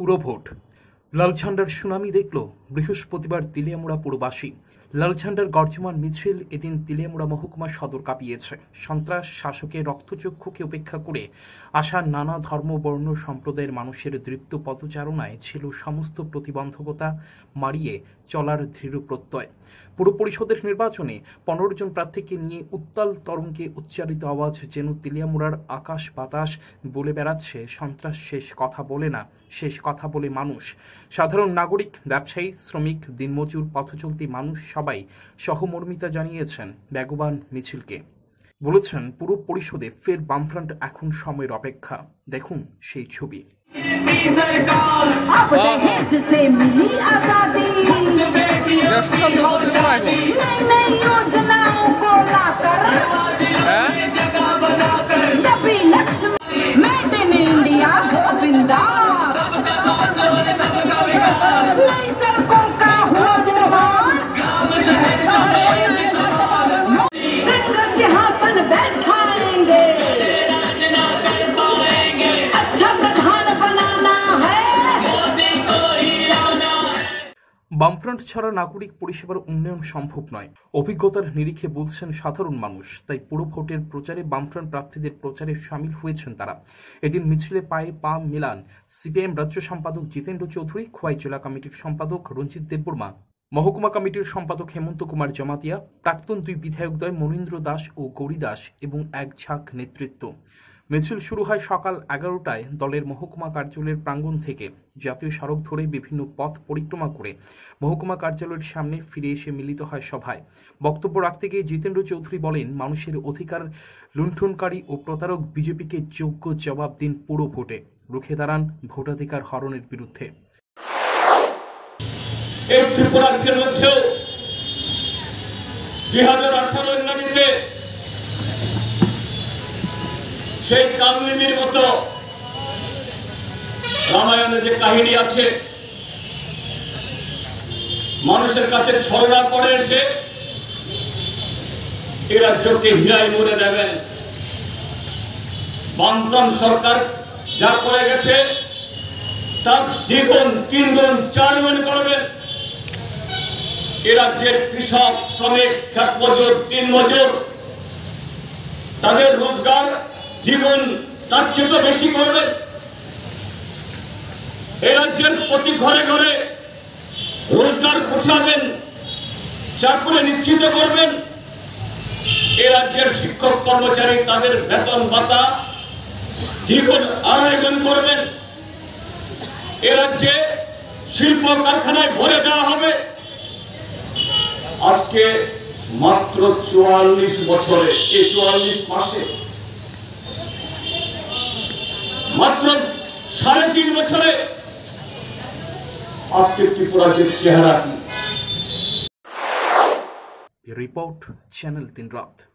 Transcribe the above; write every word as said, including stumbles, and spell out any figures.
পুরভোট লালঝান্ডার tsunami দেখল বৃহস্পতিবার তেলিয়ামুড়া পুরবাসী। লালঝান্ডার গর্জমান মিছিল এদিন তেলিয়ামুড়া মহকুমা সদর কাঁপিয়েছে। সন্ত্রাস শাসকের রক্তচক্ষুকে উপেক্ষা করে আসা নানা ধর্ম বর্ণ সম্প্রদায়ের মানুষের দৃপ্ত পদচারণায় ছিল সমস্ত প্রতিবন্ধকতা মারিয়ে চলার দৃঢ় প্রত্যয়। পুর পরিষদের নির্বাচনে পনেরো জন প্রার্থীকে নিয়ে উত্তাল তরঙ্গে উচ্চারিত আওয়াজ যেন তেলিয়ামুড়ার আকাশ বাতাস বলে বেড়াচ্ছে, সন্ত্রাস শেষ কথা বলে না, শেষ কথা বলে মানুষ। সাধারণ নাগরিক, ব্যবসায়ী, শ্রমিক, দিনমজুর, পথচলতি মানুষ সবাই সহমর্মিতা জানিয়েছেন বেগবান মিছিলকে। বলেছেন পুর পরিষদে ফের বামফ্রন্ট এখন সময়ের অপেক্ষা। দেখুন সেই ছবি। বামফ্রন্ট ছাড়া নাগরিক পরিষেবার উন্নয়ন সম্ভব নয়, অভিজ্ঞতার নিরিখে বলছেন সাধারণ মানুষ। তাই পুরো ভোটের প্রচারে বামফ্রন্ট প্রার্থীদের প্রচারে সামিল হয়েছেন তারা। এদিন মিছিলে পায়ে পা মেলান সিপিআইএম রাজ্য সম্পাদক জিতেন্দ্র চৌধুরী, খোয়াই জেলা কমিটির সম্পাদক রঞ্জিত দেববর্মা, মহকুমা কমিটির সম্পাদক হেমন্ত কুমার জমাতিয়া, প্রাক্তন দুই বিধায়কদ্বয় মনীন্দ্র দাস ও গৌরী দাস এবং এক ঝাঁক নেতৃত্ব। মিছিল শুরু হয় সকাল এগারোটায় দলের মহকুমা কার্যালয়ের প্রাঙ্গণ থেকে। জাতীয় সড়ক ধরে বিভিন্ন পথ পরিক্রমা করে মহকুমা কার্যালয়ের সামনে ফিরে এসে মিলিত হয় সভায়। বক্তব্য রাখতে গিয়ে জিতেন্দ্র চৌধুরী বলেন, মানুষের অধিকার লুণ্ঠনকারী ও প্রতারক বিজেপিকে যোগ্য জবাব দিন পুরো ভোটে, রুখে দাঁড়ান ভোটাধিকার হরণের বিরুদ্ধে। এই ত্রিপুরার মধ্যেও দুই হাজার আঠারো নামীতে সেই কামলিনীর মতো রামায়ণে যে কাহিনী আছে, মানুষের কাছে ছলনা করে এসে এ রাজ্যকে হীরায় মুড়ে দেবেন। বামফ্রন্ট সরকার যা করে গেছে তার দ্বিগুণ, তিনগুণ, চারগুণ করবেন। এ রাজ্যের কৃষক, শ্রমিক, খেত মজুর, দিন মজুর তাদের রোজগার দ্বিগুণ, তার চেয়ে বেশি করবেন। এ রাজ্যের প্রতি ঘরে ঘরে রোজগার পৌঁছাবেন, চাকরি নিশ্চিত করবেন। এ রাজ্যের শিক্ষক কর্মচারী তাদের বেতন ভাতা দ্বিগুণ, আড়াই গুণ করবেন। এ রাজ্যে শিল্প কারখানায় ভরে দেওয়া হবে। আজকে মাত্র চুয়াল্লিশ বছরে, এই চুয়াল্লিশ মাসে, মাত্র সাড়ে তিন বছরে আজকে ত্রিপুরার যে চেহারা কি। রিপোর্ট চ্যানেল তিন রাত।